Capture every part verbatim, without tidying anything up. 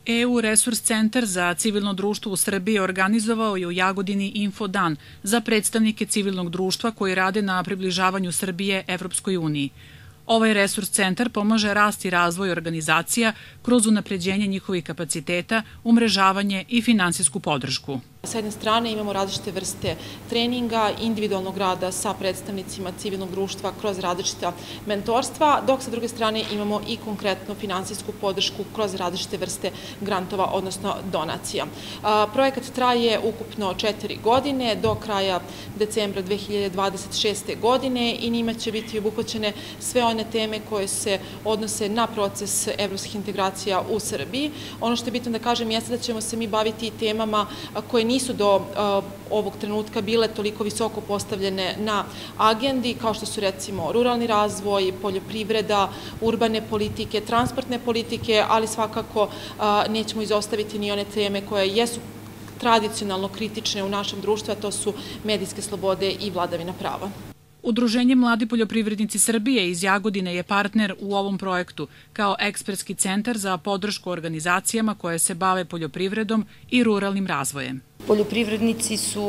E U Resurs centar za civilno društvo u Srbiji organizovao je u Jagodini Infodan za predstavnike civilnog društva koji rade na približavanju Srbije Evropskoj uniji. Ovaj resurs centar pomaže rast i razvoj organizacija kroz unapređenje njihovih kapaciteta, umrežavanje i finansijsku podršku. S jedne strane imamo različite vrste treninga, individualnog rada sa predstavnicima civilnog društva kroz različita mentorstva, dok sa druge strane imamo i konkretno finansijsku podršku kroz različite vrste grantova, odnosno donacija. Projekat traje ukupno četiri godine do kraja decembra dve hiljade dvadeset šeste. godine i njima će biti obuhvaćene sve one teme koje se odnose na proces evropskih integracija u Srbiji. Ono što je bitno da kažem jeste da ćemo se mi baviti temama koje nisu do ovog trenutka bile toliko visoko postavljene na agendi, kao što su recimo ruralni razvoj, poljoprivreda, urbane politike, transportne politike, ali svakako nećemo izostaviti ni one teme koje jesu tradicionalno kritične u našem društvu, a to su medijske slobode i vladavina prava. Udruženje Mladi poljoprivrednici Srbije iz Jagodine je partner u ovom projektu kao ekspertski centar za podršku organizacijama koje se bave poljoprivredom i ruralnim razvojem. Poljoprivrednici su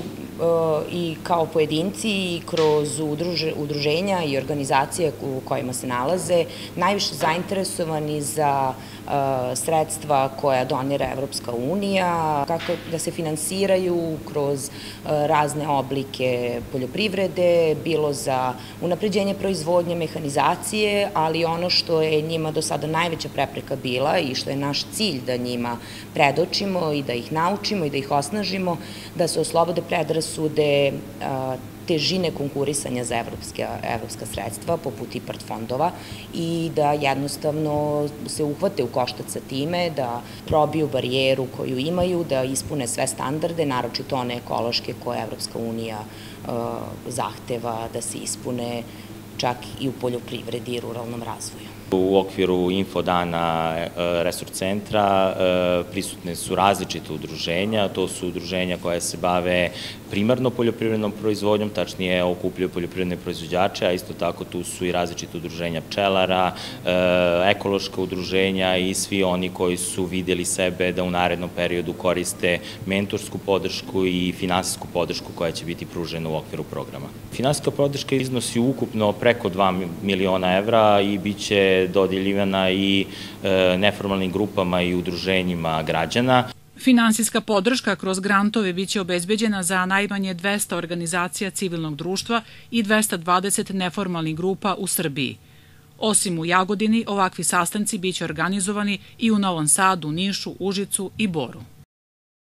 i kao pojedinci i kroz udruženja i organizacije u kojima se nalaze najviše zainteresovani za sredstva koja donira Evropska unija, kako da se finansiraju kroz razne oblike poljoprivrede, bilo za unapređenje proizvodnje, mehanizacije, ali ono što je njima do sada najveća prepreka bila i što je naš cilj da njima predočimo i da ih naučimo i da ih osnažimo, da se oslobode predrasude, težine konkurisanja za evropska sredstva, poput IPARD fondova, i da jednostavno se uhvate u koštac sa time, da probiju barijeru koju imaju, da ispune sve standarde, naročito one ekološke koje Evropska unija zahteva da se ispune čak i u poljoprivredi i ruralnom razvoju. U okviru Infodana Resurs centra prisutne su različite udruženja, to su udruženja koja se bave primarno poljoprivrednom proizvodnjom, tačnije okupljaju poljoprivredne proizvođače, a isto tako tu su i različite udruženja pčelara, ekološka udruženja i svi oni koji su vidjeli sebe da u narednom periodu koriste mentorsku podršku i finansijsku podršku koja će biti pružena u okviru programa. Finansijska podrška iznosi ukupno preko dva miliona evra i bit će dodjeljivana i neformalnim grupama i udruženjima građana. Finansijska podrška kroz grantove biće obezbeđena za najmanje dvesta organizacija civilnog društva i dvesta dvadeset neformalnih grupa u Srbiji. Osim u Jagodini, ovakvi sastanci biće organizovani i u Novom Sadu, Nišu, Užicu i Boru.